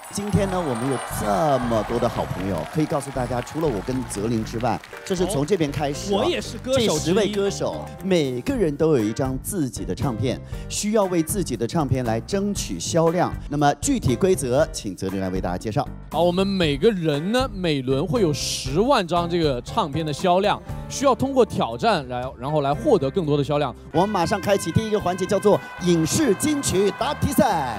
今天呢，我们有这么多的好朋友，可以告诉大家，除了我跟泽林之外，这是从这边开始、 我也是歌手之一。 这10位歌手，每个人都有一张自己的唱片，需要为自己的唱片来争取销量。那么具体规则，请泽林来为大家介绍。 好，我们每个人呢，每轮会有10万张这个唱片的销量，需要通过挑战然后来获得更多的销量。 我们马上开启第一个环节，叫做影视金曲答题赛。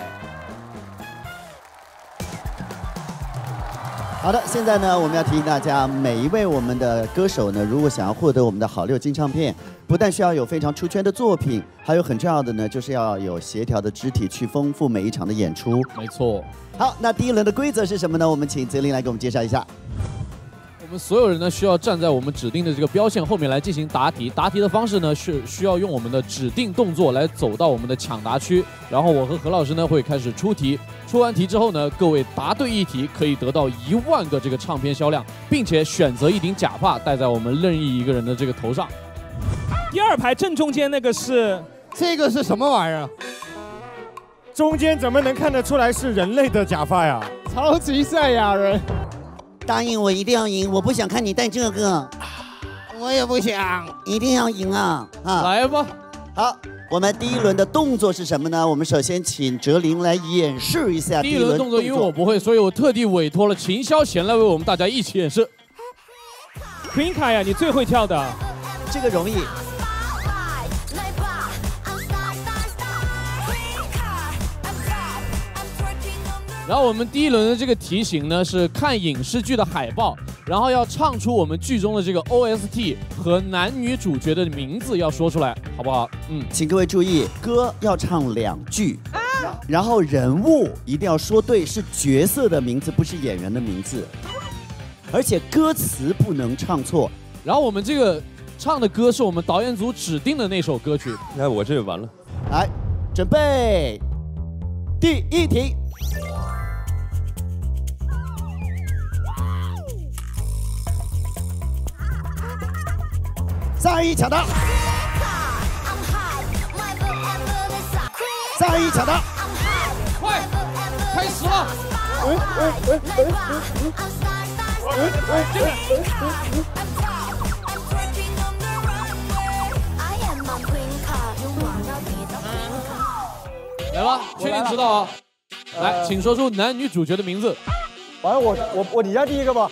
好的，现在呢，我们要提醒大家，每一位我们的歌手呢，如果想要获得我们的好6金唱片，不但需要有非常出圈的作品，还有很重要的呢，就是要有协调的肢体去丰富每一场的演出。 没错。 好，那第一轮的规则是什么呢？我们请泽林来给我们介绍一下。 我们所有人呢需要站在我们指定的这个标线后面来进行答题。答题的方式呢是需要用我们的指定动作来走到我们的抢答区，然后我和何老师呢会开始出题。出完题之后呢，各位答对一题可以得到1万个这个唱片销量，并且选择一顶假发戴在我们任意一个人的这个头上。 第2排正中间那个是， 这个是什么玩意儿？中间怎么能看得出来是人类的假发呀？超级赛亚人。 答应我一定要赢，我不想看你戴这个。 我也不想， 一定要赢啊！啊， 来吧。 好，我们第一轮的动作是什么呢？我们首先请哲林来演示一下第一轮动作，因为我不会，所以我特地委托了秦霄贤来为我们大家一起演示。 Queen 卡呀，你最会跳的， 这个容易。 然后我们第一轮的这个题型呢是看影视剧的海报，然后要唱出我们剧中的这个 OST 和男女主角的名字要说出来，好不好？ 请各位注意，歌要唱2句，然后人物一定要说对，是角色的名字，不是演员的名字，而且歌词不能唱错。 然后我们这个唱的歌是我们导演组指定的那首歌曲。 那我这就完了。 来，准备，第1题。 3、2、1，抢答！3、2、1，抢答！ 快，开始了！来吧，确定知道啊！来，请说出男女主角的名字。 完了，我你要第一个吧。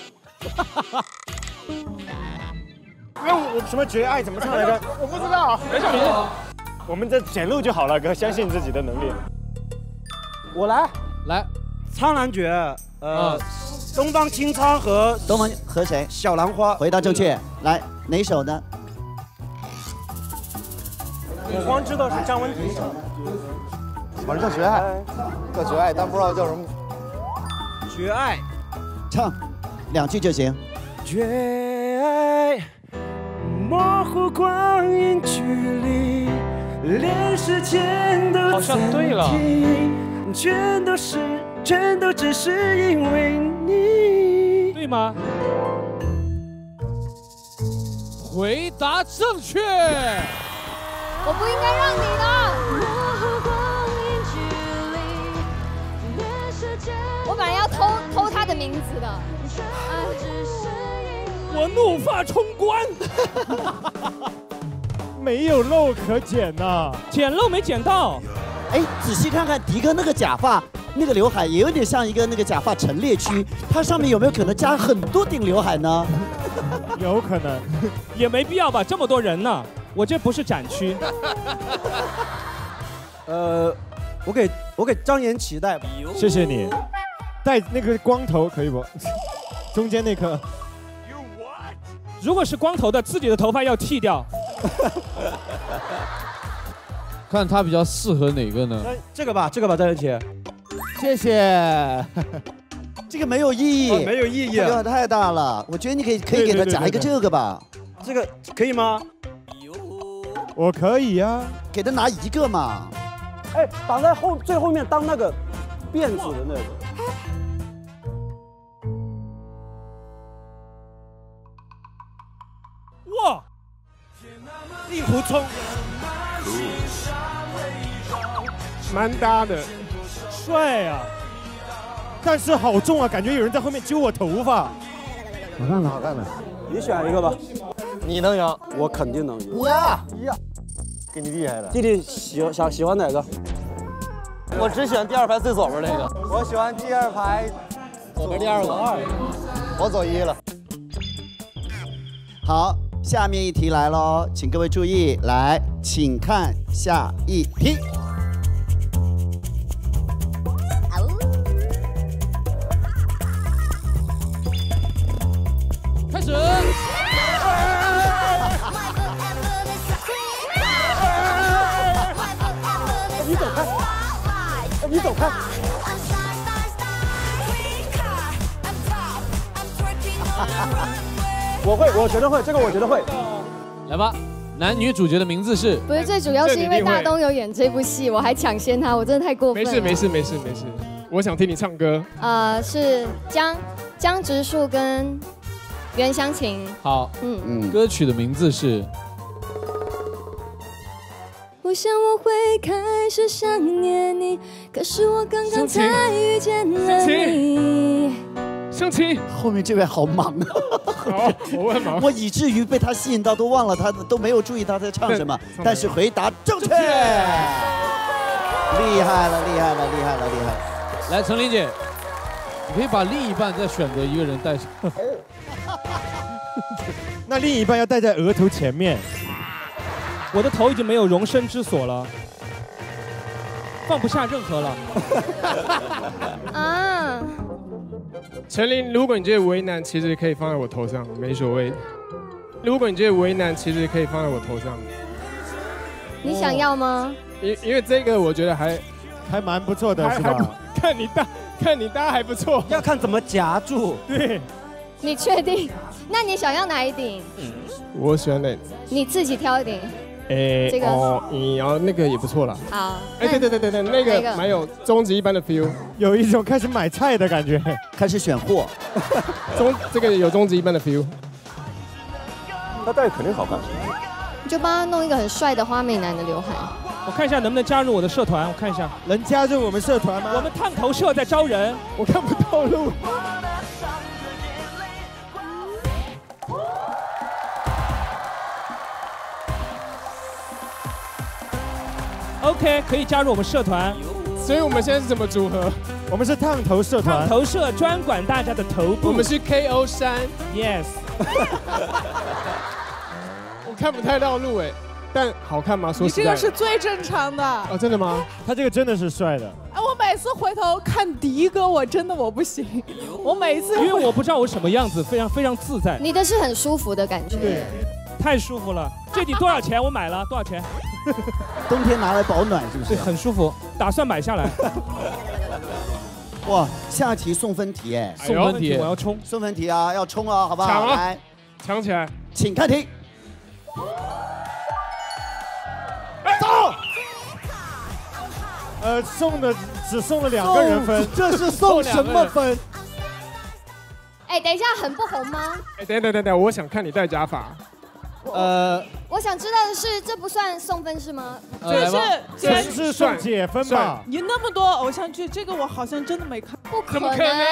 那我什么绝爱怎么唱来着？我不知道。没事没事，我们这简录就好了，哥，相信自己的能力。我来， 苍兰诀，东方青苍和谁？ 小兰花。 回答正确。来，哪首呢？ 我光知道是张文婷。 反正叫绝爱，叫绝爱，但不知道叫什么。 绝爱， 唱2句就行。 绝爱。 模糊光影距离，连时间都好像对了， 全都只是因为你， 对吗？ 回答正确。 我不应该让你的。我本来要偷他的名字的。 我怒发冲冠， 没有肉可捡呐， 捡肉没捡到。 哎，仔细看看迪哥那个假发，那个刘海也有点像一个那个假发陈列区，它上面有没有可能加很多顶刘海呢？ 有可能， 也没必要吧，这么多人呢，我这不是展区。 我给张延齐戴吧， 谢谢你，戴那个光头可以不？中间那颗。 如果是光头的，自己的头发要剃掉。 看他比较适合哪个呢？ 这个吧，张延齐。 谢谢。这个没有意义， 没有意义， 刘海太大了。我觉得你可以给他夹一个这个吧。 这个可以吗？ 我可以呀， 给他拿1个嘛。 哎，挡在最后面当那个辫子的那个。 哇！ 令狐冲， 蛮搭的， 帅啊！ 但是好重啊，感觉有人在后面揪我头发。 好看的，好看的。 你选一个吧。 你能赢， 我肯定能赢。 呀，给你厉害了。 弟弟喜欢哪个？ 我只选第2排最左边那个。我喜欢第2排左边第2个。我走1了。 好，下面一题来喽，请各位注意，来，请看下一题。 开始。 你走开！你走开！我会，我觉得会，这个我觉得会。 来吧，男女主角的名字是？ 不是，最主要是因为大东有演这部戏，我还抢先他，我真的太过分了。 没事，我想听你唱歌。 是江直树跟袁湘琴。 好，歌曲的名字是？ 我想我会开始想念你，可是我刚刚才遇见了你。 湘琴， 后面这位好忙啊！ 好，我很忙， 我以至于被他吸引到，都忘了他都没有注意他在唱什么。但是回答正确，厉害了！ 来，程琳姐，你可以把另一半再选择一个人带上。 那另一半要戴在额头前面。 我的头已经没有容身之所了，放不下任何了。 啊！ 陈琳，如果你觉得为难，其实可以放在我头上，没所谓。如果你觉得为难，其实可以放在我头上。 你想要吗？ 因为这个我觉得还蛮不错的，是吧？ 看你搭还不错， 要看怎么夹住。 对。 你确定？那你想要哪一顶？ 我喜欢哪？ 你自己挑一顶。这个你要那个也不错啦。 好。 对，那个蛮有终极一班的 feel， 有一种开始买菜的感觉， 开始选货。 这个有终极一班的 feel。 他戴肯定好看。 你就帮他弄一个很帅的花美男的刘海。 我看一下能不能加入我的社团，我看一下。 能加入我们社团吗？ 我们烫头社在招人， 我看不到路。 OK， 可以加入我们社团。 所以我们现在是怎么组合？ 我们是烫头社团。 烫头社专管大家的头部。 我们是 KO 3。 Yes。 我看不太到路哎，但好看吗？说实在。 你这个是最正常的。 哦，真的吗？ 他这个真的是帅的。 哎，我每次回头看迪哥，我不行。我每次因为我不知道我什么样子，非常自在。 你的是很舒服的感觉。 对。太舒服了，这顶多少钱？我买了多少钱？ 冬天拿来保暖是不是？ 对，很舒服，打算买下来。 哇，下题送分题哎， 送分题我要冲， 送分题啊，要冲哦，好不好？ 抢来， 抢起来， 请看题。走。 只送了2个人分， 这是送什么分？ 哎，等一下，很不红吗？ 哎，等，我想看你戴假发。 我想知道的是，这不算送分是吗？ 这是送解分吧？ 你那么多偶像剧，这个我好像真的没看。 不可能！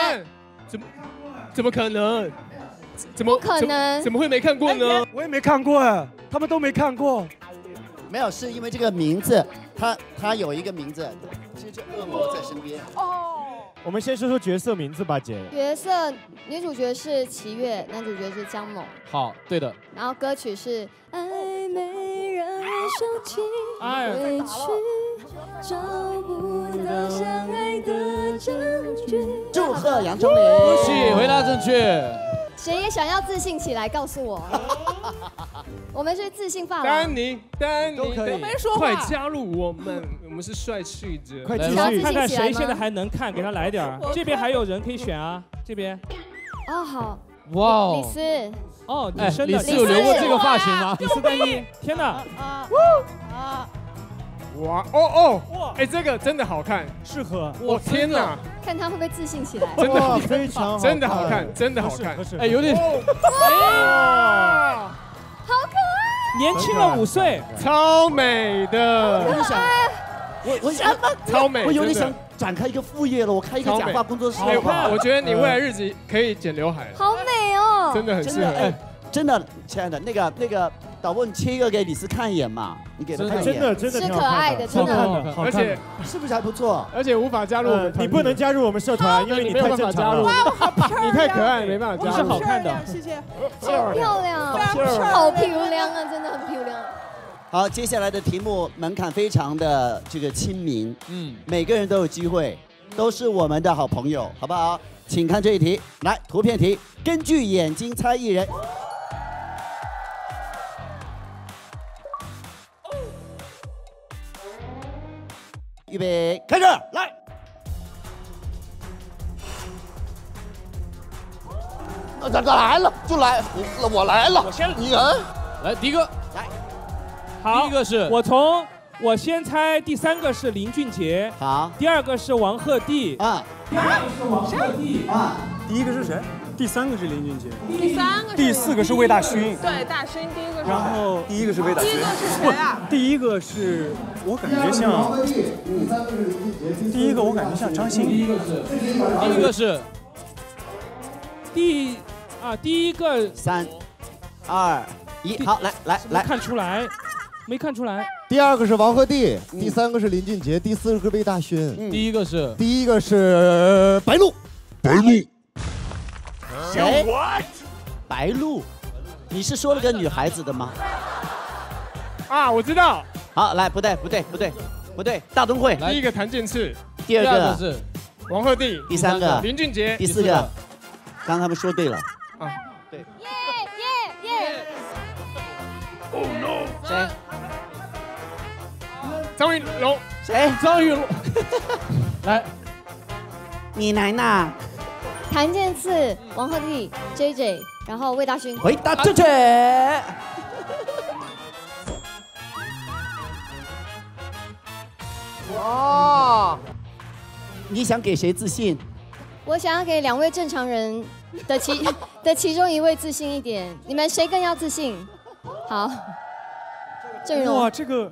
怎么可能？ 不可能？ 怎么会没看过呢？ 我也没看过哎，他们都没看过。 没有，是因为这个名字，他有一个名字，其实恶魔在身边。 哦。 我们先说说角色名字吧，姐。 角色女主角是齐越，男主角是姜猛。 好，对的。 然后歌曲是《爱没让人受尽委屈，找不到相爱的证据》。 祝贺杨丞琳， 恭喜回答正确。 谁也想要自信起来，告诉我。我们是自信发廊。 丹尼， 都可以。我没说话。 快加入我们，我们是帅气者。 快继续， 看看谁现在还能看，给他来点儿。这边还有人可以选啊，这边。 哦，好。 哇哦。 李斯。 哦，女生的。 李斯有留过这个发型吗？ 李斯单一，天哪！ 哇哦！哎，这个真的好看， 适合。 我天哪！ 看他会不会自信起来？ 真的非常好， 真的好看，真的好看。 哎，有点。 哇！好可爱！ 年轻了5岁， 超美的。 我想， 超美。 我有点想展开一个副业了，我开一个假发工作室。 我觉得你未来日子可以剪刘海。 好美哦， 真的很适合。 哎，真的，亲爱的，那个导播，你切一个给李斯看一眼嘛，你给他看一眼。 真的是可爱的，真的， 而且是不是还不错？ 而且无法加入我们， 你不能加入我们社团，因为你太正常了。 哇，我好漂亮！ 你太可爱，没办法加入。 是好看的， 谢谢。 好漂亮，好漂亮啊，真的很漂亮。 好，接下来的题目门槛非常的这个亲民，每个人都有机会，都是我们的好朋友，好不好？请看这一题，来，图片题，根据眼睛猜艺人。预备，开始，来。 来了就来，我来了。 我先， 你人来，第一个， 来， 好， 第一个是我先猜，第3个是林俊杰， 好， 第2个是王鹤棣啊， 第2个是王鹤棣啊， 第一个是谁？第3个是林俊杰， 第3个， 第4个是魏大勋。 对，大勋第一个是。 然后第一个是魏大勋。 第一个是谁啊？ 第一个是我感觉像，第一个我感觉像张欣。 第一个是， 第一个 3、2、1，好，来， 看出来，没看出来。 第2个是王鹤棣，第3个是林俊杰，第4个是魏大勋。 第一个是白鹿。 谁？白鹿？你是说了个女孩子的吗？ 啊，我知道。 好，来，不对，大东会。 第一个谭健次， 第2个是王鹤棣， 第3个林俊杰， 第4个，刚刚他们说对了。 啊， 对。 耶！ Oh no！ 谁？ 张玉龙。 谁？ 张玉龙。来， 你来呐。 谭健次、王鹤棣、JJ， 然后魏大勋。 回答正确。 哦， 你想给谁自信？ 我想要给2位正常人的其中一位自信一点，你们谁更要自信？好，郑容。 哇，这个。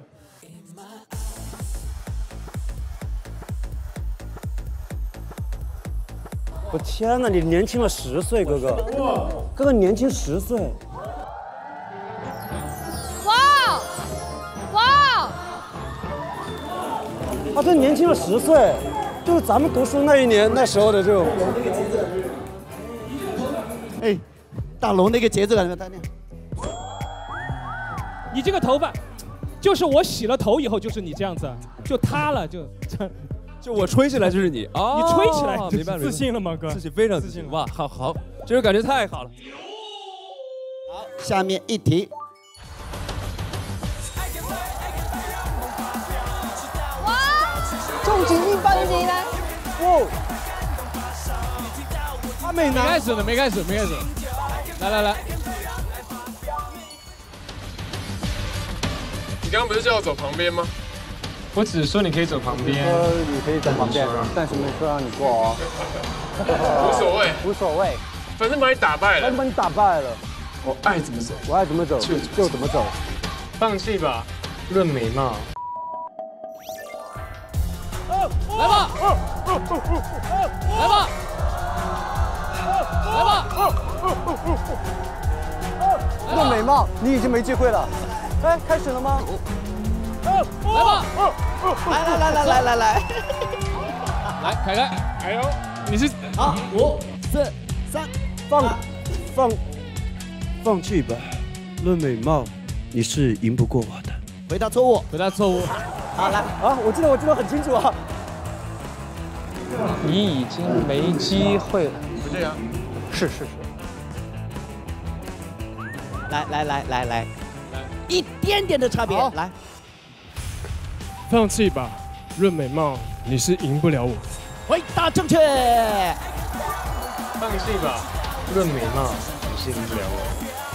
我天哪，你年轻了10岁，哥哥！哥哥年轻10岁。 哇！ 啊，这年轻了10岁，就是咱们读书那一年那时候的这种。 哎，大龙那个节奏感， 你这个头发，就是我洗了头以后就是你这样子，就塌了， 就我吹起来就是你啊！ 你吹起来， 明白自信了吗，哥？ 自信，非常自信。哇，好，这种感觉太好了。 好，下面一题。 哇！重金一般进来。 哇！阿美男。 没开始。来。 你刚刚不是叫我走旁边吗？ 我只是说你可以走旁边。 你可以走旁边，但是没说让你过哦。 无所谓，反正把你打败了。 把你打败了。 我爱怎么走， 我爱怎么走就怎么走。 放弃吧，论美貌。 来吧！ 论美貌，你已经没机会了。哎，开始了吗？ 来吧！ 来， 来，凯凯。 哎呦，你是好，5、4、3， 放弃吧，论美貌，你是赢不过我的。 回答错误。 好，来啊！我记得很清楚啊。 你已经没机会了。 不对啊。 是。 来，一点点的差别，来。 放弃吧，论美貌，你是赢不了我。 回答正确。 放弃吧，论美貌，你是赢不了我。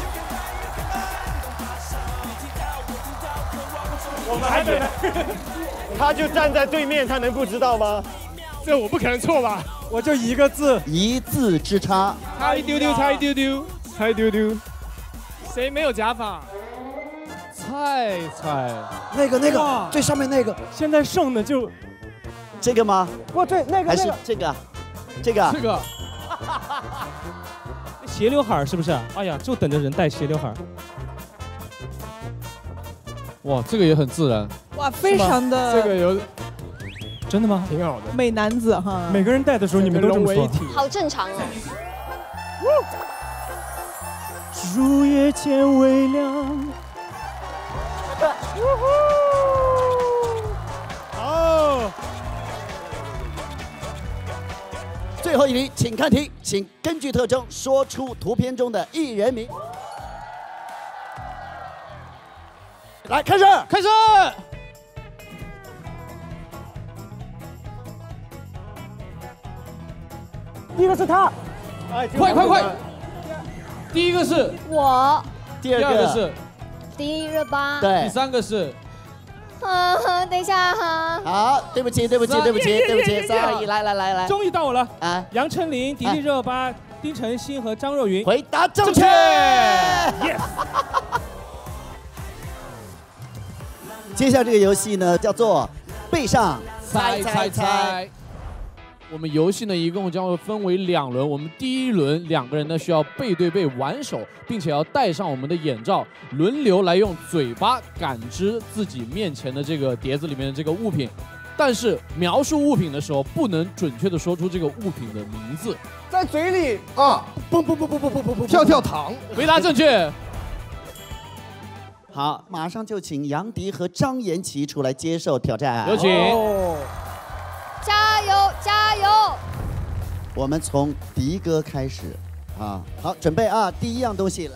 我们还没，他就站在对面，他能不知道吗？ 这我不可能错吧？ 我就一个字 ，1字之差， 差一丢丢。谁没有假发？ 菜， 那个最上面那个， 现在剩的就这个吗？ 不对，那个还是这个？这个？ 这个。 斜刘海是不是？哎呀，就等着人带斜刘海。 哇，这个也很自然。 哇，非常的。 这个有。 真的吗？ 挺好的。 美男子哈。 每个人戴的时候，你们都这么说。 好正常哦。 入夜渐微凉。 好。最后一题，请看题，请根据特征说出图片中的艺人名。来，开始， 开始。 第一个是他， 快！第一个是我， 第二个是第热巴， 对， 第三个是。 等一下哈。 好，对不起，3、2、1，来， 终于到我了啊！ 杨丞琳、迪丽热巴、丁程鑫和张若昀。 回答正确。Yes。接下来这个游戏呢，叫做背上猜。 我们游戏呢一共将会分为2轮，我们第一轮2个人呢需要背对背挽手，并且要戴上我们的眼罩，轮流来用嘴巴感知自己面前的这个碟子里面的这个物品，但是描述物品的时候不能准确的说出这个物品的名字， 在嘴里啊， 不， 跳糖， 回答正确。 好，马上就请杨迪和张延琪出来接受挑战， 有请。 加油！ 我们从迪哥开始啊，好，准备啊，第一样东西来。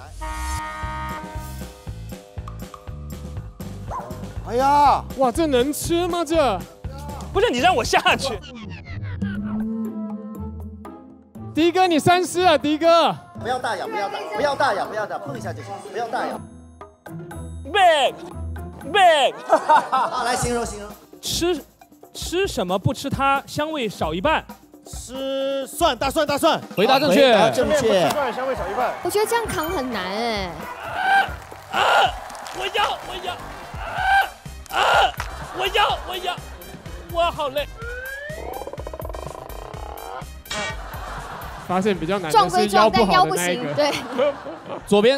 哎呀， 哇，这能吃吗？这不是你让我下去。 迪哥，你3失了，迪哥。 不要大咬，碰一下就行，不要大咬。 Big。 好，来形容。 吃什么不吃它，香味少一半。 吃大蒜。 回答正确。 正确。 蒜香味少一半。 我觉得这样扛很难哎。 我要，我好累。 发现比较难撞归撞，但腰不行。 对。 左边。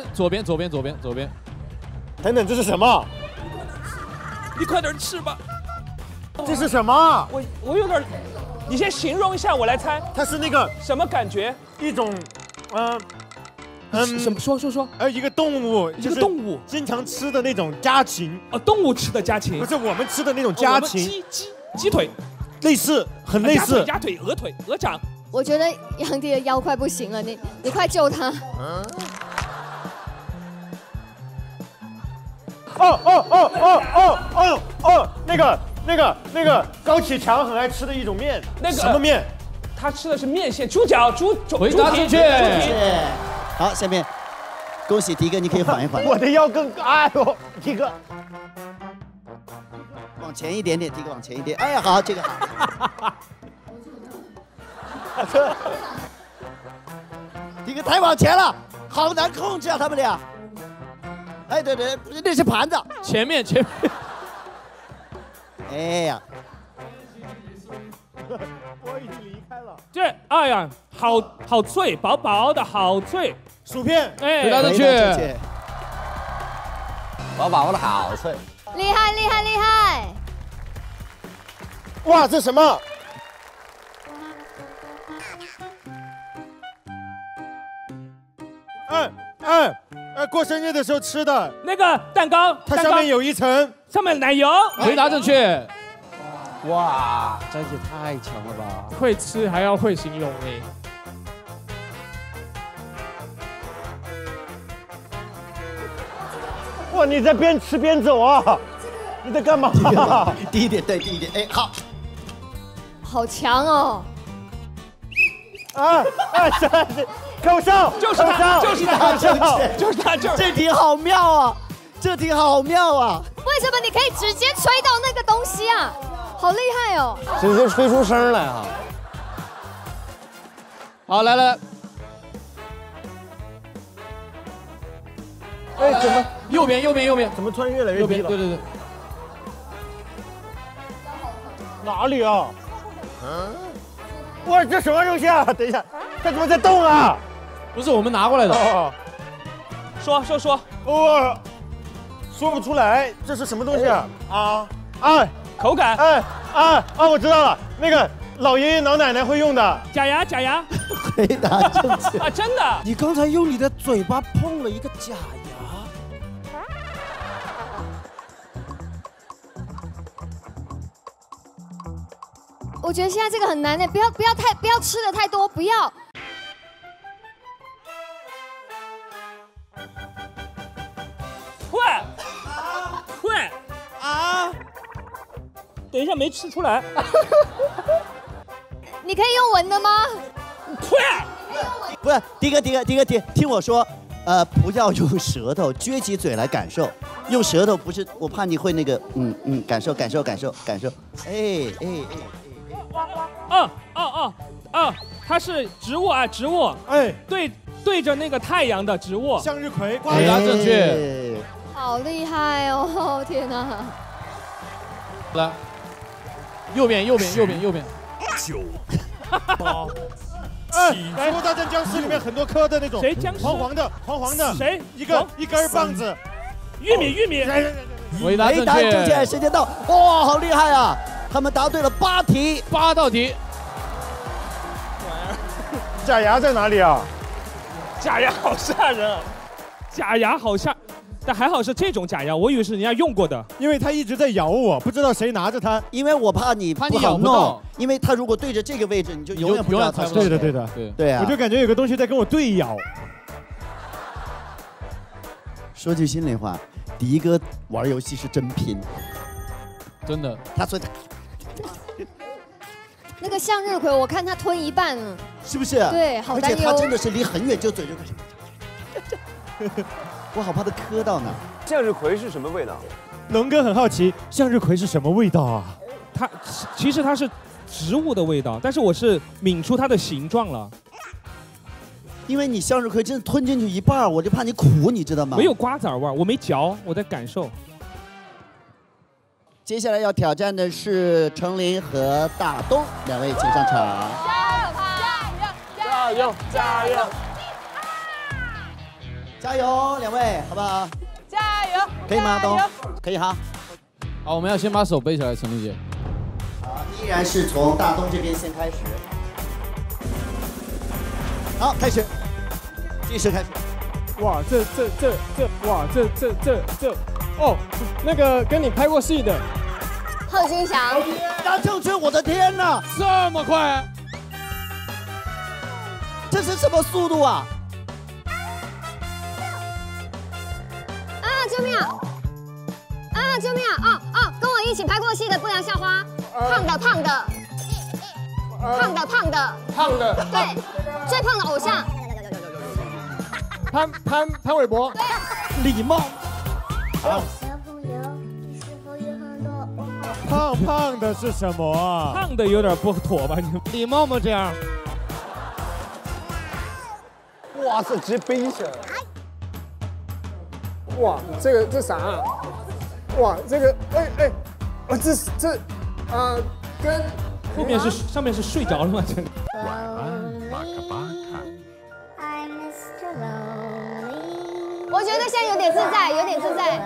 等等，这是什么？ 你快点吃吧。 这是什么？ 我有点，你先形容一下，我来猜。 它是那个什么感觉？ 一种， 什么？说。 一个动物， 一个动物经常吃的那种家禽。 动物吃的家禽， 不是我们吃的那种家禽。 鸡腿， 很类似。 鸭腿、鹅腿、鹅掌。 我觉得杨迪的腰快不行了，你快救他。 那个高启强很爱吃的一种面，什么面？ 他吃的是面线，猪脚。 回答正确。 好，下面恭喜迪哥，你可以缓一缓。 我的腰更，哎呦，迪哥， 往前一点点，迪哥往前一点。哎呀，好，这个好。迪哥太往前了，好难控制啊，他们俩。哎，对，那是盘子。 前面。 哎呀， 我已经离开了。 哎呀，好脆，薄薄的，好脆。 薯片。 回答正确。 薄薄的好脆。 厉害！ 哇，这什么？过生日的时候吃的那个蛋糕， 它上面有一层， 上面奶油。 回答正确。 哇，张姐太强了吧！ 会吃还要会形容哎。 哇，你在边吃边走啊？你在干嘛？ 低一点，哎，好。 好强哦！ 口哨， 就是他， 这题好妙啊！ 为什么你可以直接吹到那个东西啊？好厉害哦！ 直接吹出声来哈！ 好，来。 哎，怎么？ 右边。 怎么突然越来越低了？ 对。 哪里啊？ 哇，这什么东西啊？等一下，它怎么在动啊？ 不是我们拿过来的。 哦， 说。 哇，说不出来，这是什么东西啊？ 口感。 我知道了，那个老爷爷老奶奶会用的假牙。 回答正确啊，真的。 你刚才用你的嘴巴碰了一个假牙。 我觉得现在这个很难的，不要吃的太多，不要。 会啊！等一下没吃出来。 你可以用闻的吗？ 不是，迪哥，听我说，不要用舌头撅起嘴来感受，用舌头不是，我怕你会那个，感受。 它是植物啊，植物。对着那个太阳的植物。 向日葵。 回答正确。 好厉害哦！天哪！ 来，右边。9、 8、7。大战僵尸里面很多颗的那种。 谁僵尸？ 黄黄的。 谁？ 一根棒子。 玉米。 回答正确。 时间到，哇，好厉害啊！他们答对了8 道题。 假牙在哪里啊？ 假牙好吓人啊！但还好是这种假牙，我以为是人家用过的。 因为他一直在咬我，不知道谁拿着它。 因为我怕你不好弄，因为他如果对着这个位置，你就永远不知道他是谁。 对啊！我就感觉有个东西在跟我对咬。 说句心里话，迪哥玩游戏是真拼， 真的。 那个向日葵，我看他吞一半了， 是不是？ 对，好担忧。 而且他真的是离很远就嘴就开始。我好怕它磕到呢。 向日葵是什么味道？ 龙哥很好奇，向日葵是什么味道啊？ 其实它是植物的味道，但是我是抿出它的形状了。 因为你向日葵真的吞进去一半，我就怕你苦，你知道吗？ 没有瓜子味，我没嚼，我在感受。 接下来要挑战的是程琳和大东2位，请上场。 加油！ 加油，2位，好不好？ 加油！ 可以吗，东？可以哈。 好，我们要先把手背起来，陈丽姐。 好，依然是从大东这边先开始。好，开始，计时开始。 哇，这，哦，那个跟你拍过戏的。 贺军翔。 答正确，我的天哪， 这么快！ 这是什么速度啊？ 救命啊！救命啊！跟我一起拍过戏的不良校花，胖的，对，最胖的偶像， 潘玮柏， 礼貌， 胖的是什么啊？ 胖的有点不妥吧？你礼貌吗？这样？ 哇塞，直接背起来。 哇，这啥啊？哇，这个，这跟后面是上面是睡着了吗？真的。 晚安，马卡巴卡。 我觉得现在有点自在。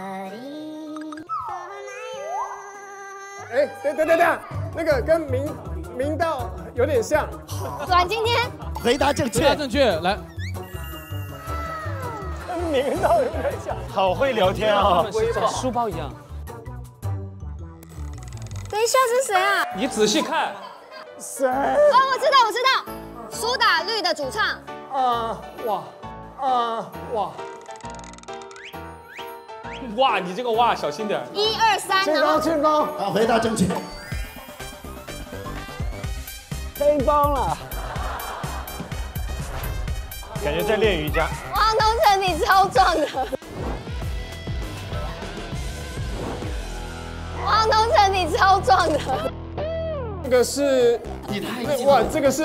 等，那个跟明道有点像。 阮经天。 回答正确。 来。 明道有点像，好会聊天啊， 像书包一样。 等一下是谁啊？ 你仔细看。 谁？ 我知道，苏打绿的主唱。 哇，你这个哇小心点。 1、2、3， 庆丰。 好，回答正确。 黑帮了。 感觉在练瑜伽。 王东城，你超壮的。王东城，你超壮的。 这个是你太哇，这个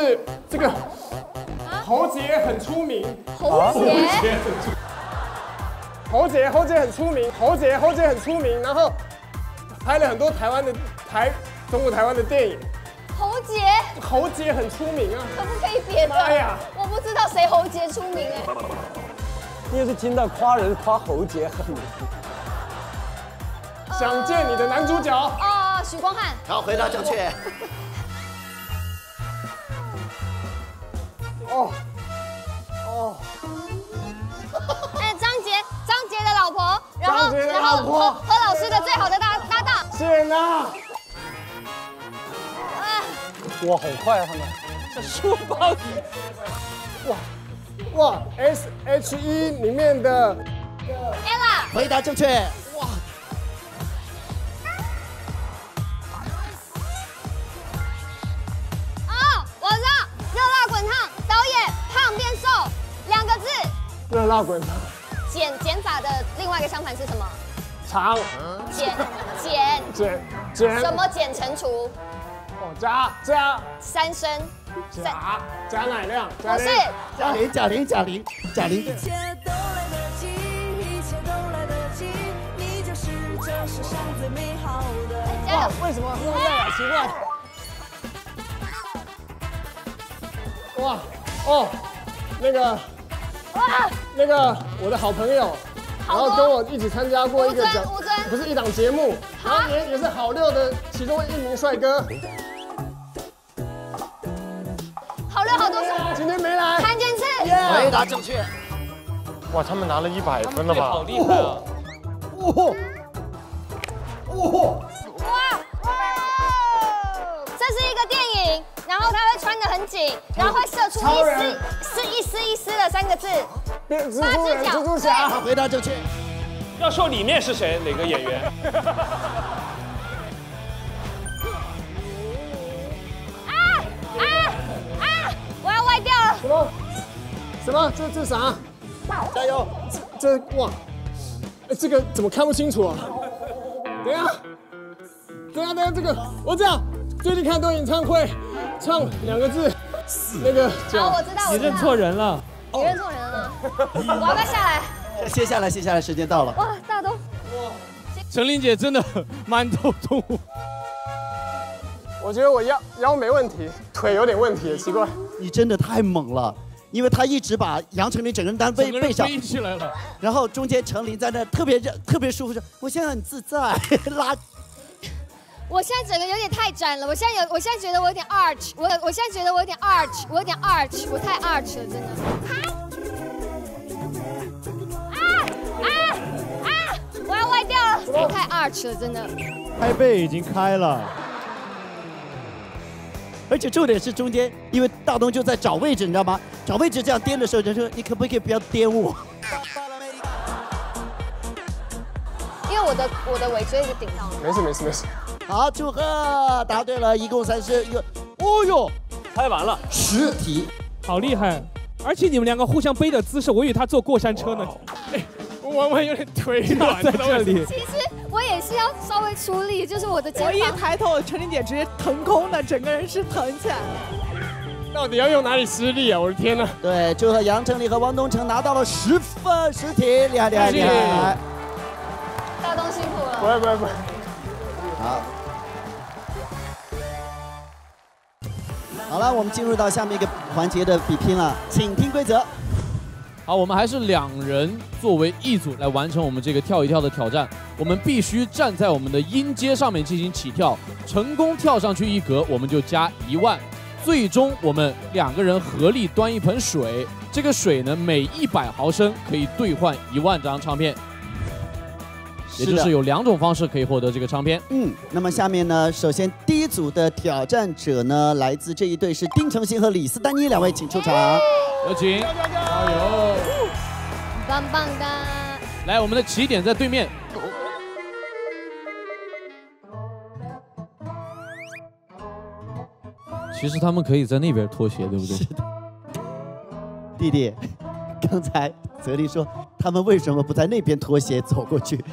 侯杰很出名。 侯杰很出名。侯杰很出名，然后拍了很多中国台湾的电影。 侯杰， 侯杰很出名啊。 可不可以别的？ 妈呀！ 我不知道谁侯杰出名哎。 你也是听到夸人夸侯杰很。 想见你的男主角。 哦，许光汉。 好，回答正确。 哦。 哎，张杰的老婆，然后何老师的最好的搭档。 谢娜。 哇，好快啊，他们。 这书包里。 哇 ，S.H.E 里面的 Ella。 回答正确。哇。 哦，我知道，热辣滚烫，导演胖变瘦，2个字。 热辣滚烫。 减法的另外一个相反是什么？ 长。 减。 什么减乘除？ 哦，加 3声。 加奶量。 不是。 贾玲。 哇，为什么是这样？奇怪。哇，哦，那个我的好朋友，然后跟我一起参加过一个不是一档节目，然后也是好6的其中1名帅哥。 好6好多帅， 今天没来。 潘建次。 回答正确。 哇，他们拿了100分了吧？ 好厉害啊！ 这是一个电影，然后他会穿得很紧，然后会射出一丝的3个字。 蜘蛛侠。 回答正确。 要说里面是谁，哪个演员？ 我要歪掉了。 什么？这啥？ 加油！ 这哇，这个怎么看不清楚啊？等一下，这个我这样最近看很多演唱会，唱2个字，那个叫。 好，我知道。 你认错人了。 你认错人了吗？我要不要下来？ 卸下来，时间到了。 哇，大东。 陈琳姐真的蛮头痛。 我觉得我腰没问题，腿有点问题，奇怪。 你真的太猛了，因为他一直把杨丞琳整个人当背上飞起来了， 然后中间丞琳在那特别舒服，说我现在很自在，拉。 我现在整个有点太展了，我现在觉得我有点 arch， 我现在觉得我有点 arch， 我有点 arch， 我太 arch 了，真的。我要歪掉了，我太 arch 了，真的。 开背已经开了。 而且重点是中间，因为大东就在找位置，你知道吗？找位置这样颠的时候，人说你可不可以不要颠我？ 因为我的尾椎已经顶到了。 没事。 好，祝贺，答对了，一共31个。哦呦， 猜完了 10题， 好厉害！而且你们2个互相背的姿势，我以为他坐过山车呢。 我弯有点腿软在这里。 其实我也是要稍微出力，就是我的肩膀。 我一抬头，陈琳姐直接腾空的，整个人是腾起来了。 到底要用哪里施力啊？我的天哪！ 对，祝贺杨丞琳和汪东城拿到了10分10题，厉害！ 大东辛苦了。 不会。 好了，我们进入到下面一个环节的比拼了，请听规则。 好，我们还是2人作为一组来完成我们这个跳一跳的挑战。我们必须站在我们的音阶上面进行起跳，成功跳上去1格，我们就加1万。最终我们2个人合力端一盆水，这个水呢每100毫升可以兑换1万张唱片。也就是有2种方式可以获得这个唱片。 那么下面呢，首先第一组的挑战者呢，来自这一队是丁程鑫和李斯丹妮2位，请出场。 有请，加油！ 棒棒的。 来，我们的起点在对面。其实他们可以在那边脱鞋，对不对？ 是的。弟弟，刚才泽林说他们为什么不在那边脱鞋走过去？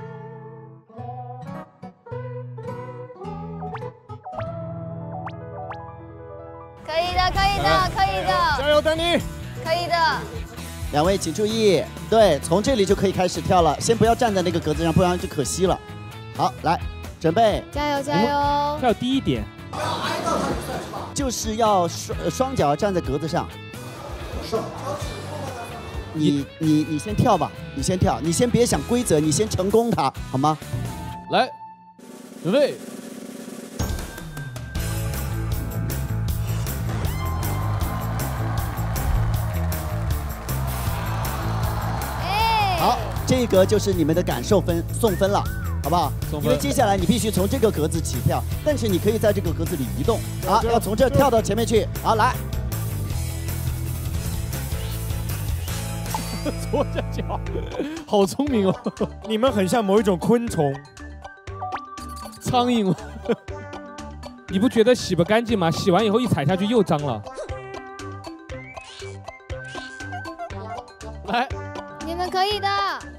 可以的， 加油，丹妮！ 可以的。 2位请注意，对，从这里就可以开始跳了，先不要站在那个格子上，不然就可惜了。好，来，准备， 加油！ 跳低一点， 就是要双脚站在格子上。你先跳吧，你先跳，你先别想规则，你先成功它，好吗？ 来，准备。 好，这个就是你们的感受分，送分了，好不好？因为接下来你必须从这个格子起跳，但是你可以在这个格子里移动。好，要从这儿跳到前面去。好，来。 左下角，好聪明哦！ 你们很像某一种昆虫， 苍蝇。 你不觉得洗不干净吗？洗完以后一踩下去又脏了。 来， 你们可以的。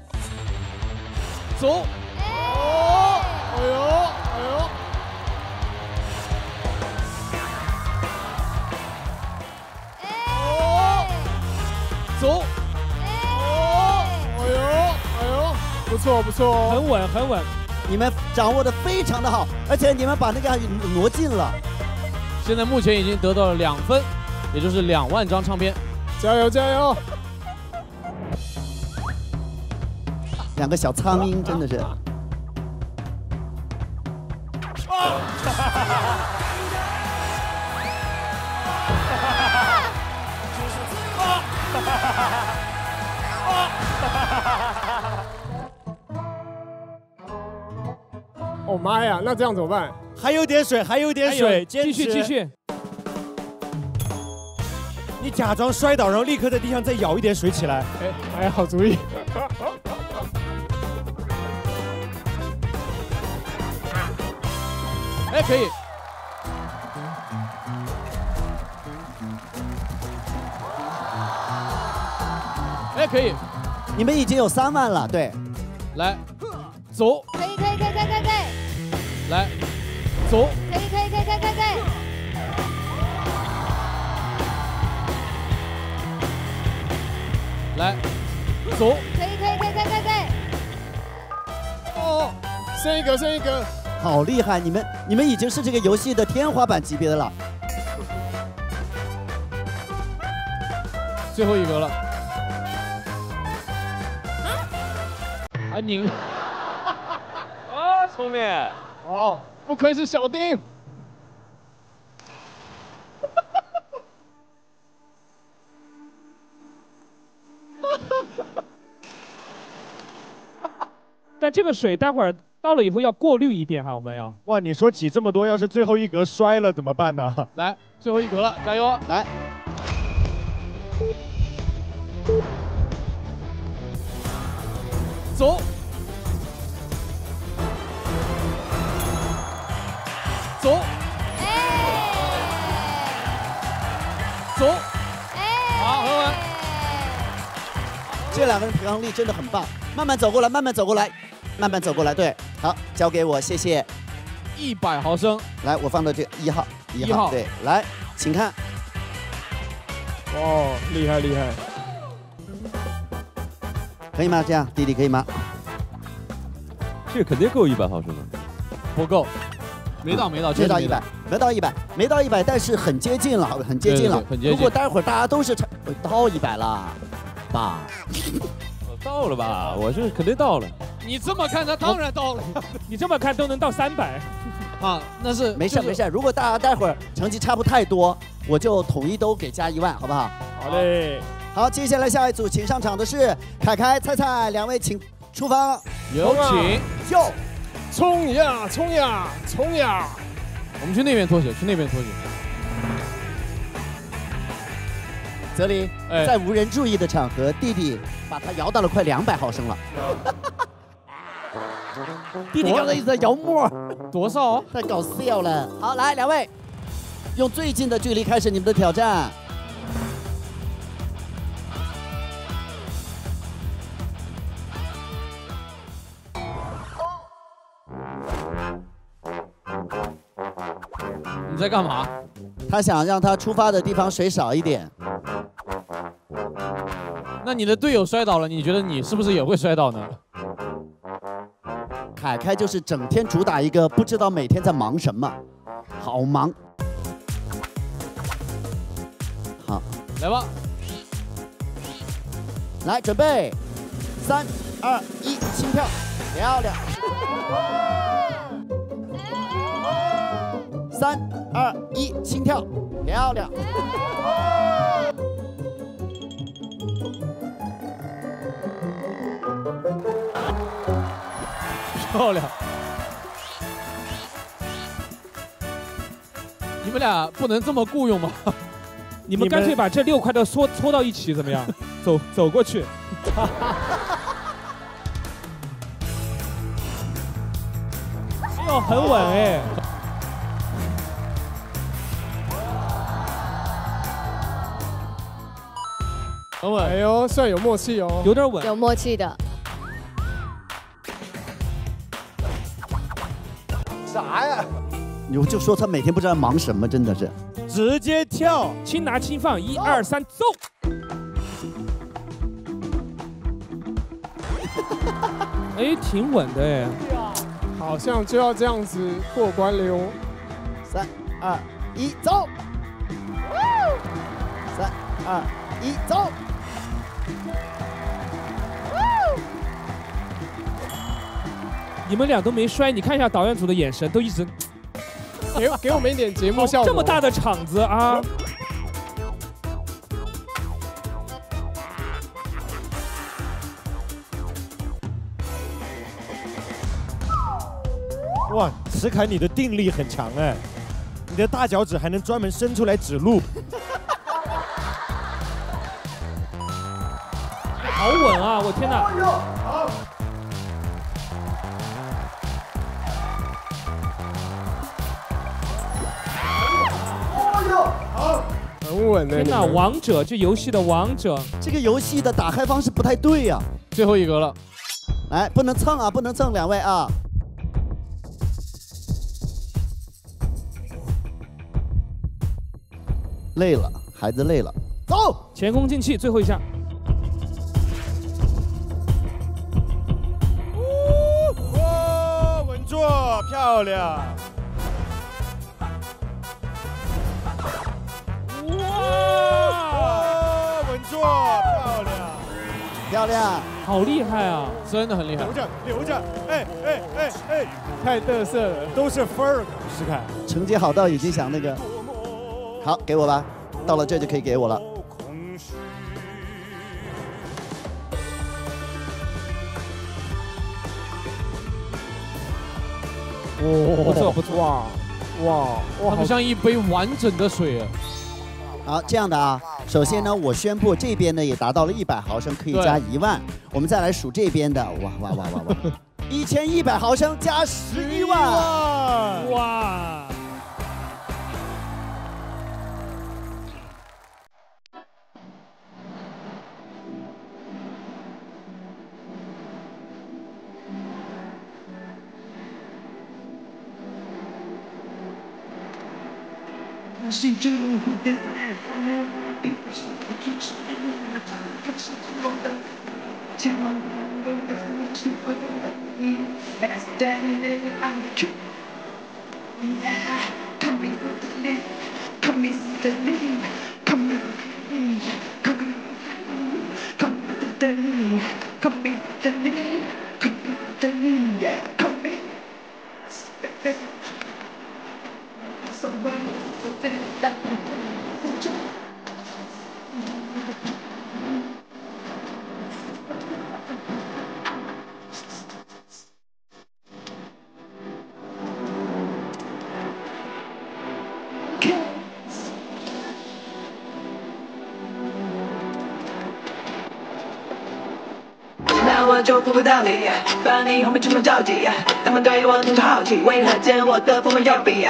走。哦，哎呦，哎呦。哦，走。 不错不错， 很稳很稳， 你们掌握的非常的好，而且你们把那个挪进了。 现在目前已经得到了2分，也就是2万张唱片， 加油加油 ！2个小苍蝇真的是。 哦妈呀，那这样怎么办？ 还有点水，还有点水， 继续继续。 你假装摔倒，然后立刻在地上再舀一点水起来。 哎，好主意。 哎，可以。哎，可以。 你们已经有3万了，对。 来，走。 可以。 来，走。 可以。 来，走。 可以。 哦，剩一个。 好厉害！你们已经是这个游戏的天花板级别的了。 最后一格了。啊，你。 啊，聪明。 哦，不愧是小丁。 但这个水待会儿倒了以后要过滤一遍哈，我们要。 哇，你说挤这么多，要是最后一格摔了怎么办呢？ 来，最后一格了，加油！ 来。 走。走。走。好，很稳。 这2个人平衡力真的很棒。慢慢走过来，慢慢走过来，对，好，交给我，谢谢。 100毫升， 来，我放到这1号，对，来，请看。 哦，厉害， 可以吗？这样，弟弟可以吗？ 这个肯定够100毫升的， 不够，没到100， 没到100，但是很接近了，很接近了。如果待会儿大家都是到100了，爸。 到了吧？我是肯定到了。 你这么看，他当然到了。 你这么看都能到300。 啊，那是没事。如果大家待会儿成绩差不太多，我就统一都给加1万，好不好？ 好嘞。 好，接下来下一组请上场的是凯凯、菜菜2位，请出发。 有请。 就冲呀！ 我们去那边脱鞋， 泽林，在无人注意的场合，弟弟把他摇到了快200毫升了。弟弟刚才一直在摇沫， 多少？ 太搞笑了。好，来2位，用最近的距离开始你们的挑战。 你在干嘛？ 他想让他出发的地方水少一点。 那你的队友摔倒了，你觉得你是不是也会摔倒呢？ 凯凯就是整天主打一个不知道每天在忙什么， 好忙。好， 来吧， 来准备，3、2、1，心跳，漂亮。3、2、1，心跳，漂亮。 漂亮。你们俩不能这么雇佣吗？ 你们干脆把这6块都搓到一起，怎么样？走过去。哦，很稳哎。 很稳。 哎呦，算有默契哦。 有点稳。 有默契的。 啥呀？ 我就说他每天不知道忙什么，真的是。 直接跳，轻拿轻放，1、2、3，走。哎，挺稳的哎。 好像就要这样子过关了哟。 3、2、1，走。3、2、1，走。 你们俩都没摔，你看一下导演组的眼神，都一直给我们一点节目效果。 这么大的场子啊！ 哇，石凯，你的定力很强哎，你的大脚趾还能专门伸出来指路。 好稳啊！我天哪！ 很稳的。 天哪，王者，这游戏的王者， 这个游戏的打开方式不太对呀。 最后一格了， 来，不能蹭啊，不能蹭，2位啊。累了，孩子累了，走， 前功尽弃，最后一下。 哇，稳坐，漂亮。哇，稳坐，漂亮， 漂亮， 好厉害啊！ 真的很厉害。 留着，哎， 太嘚瑟了， 都是分儿，石凯。 成绩好到已经想那个，好，给我吧，到了这就可以给我了。 不错不错， 哇， 他们像一杯完整的水。 好，这样的啊，首先呢，我宣布这边呢也达到了100毫升，可以加1万。我们再来数这边的，哇，1100毫升加11万， 哇！ 是这样的，那我就不道理，把你后面全部召集，他们对我总是好奇，为何见我的风格要比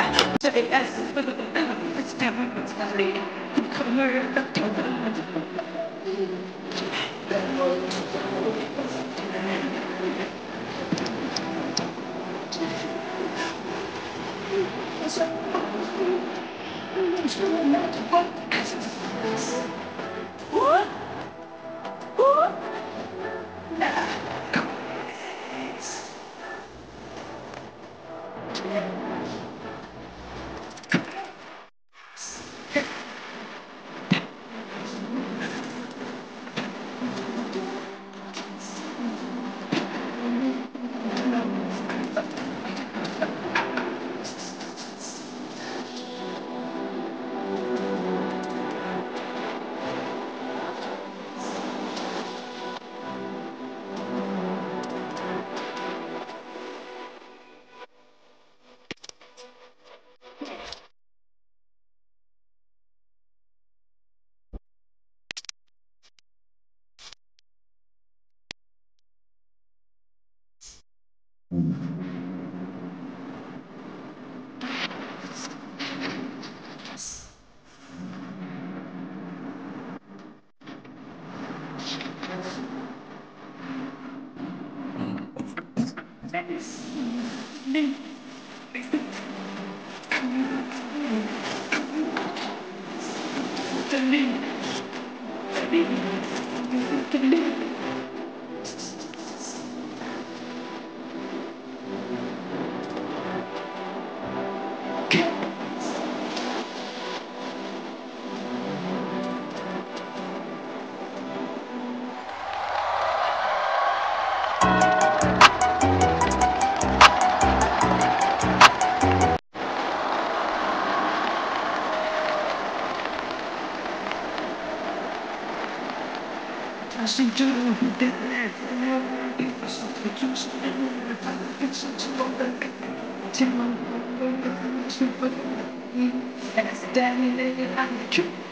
Daddy,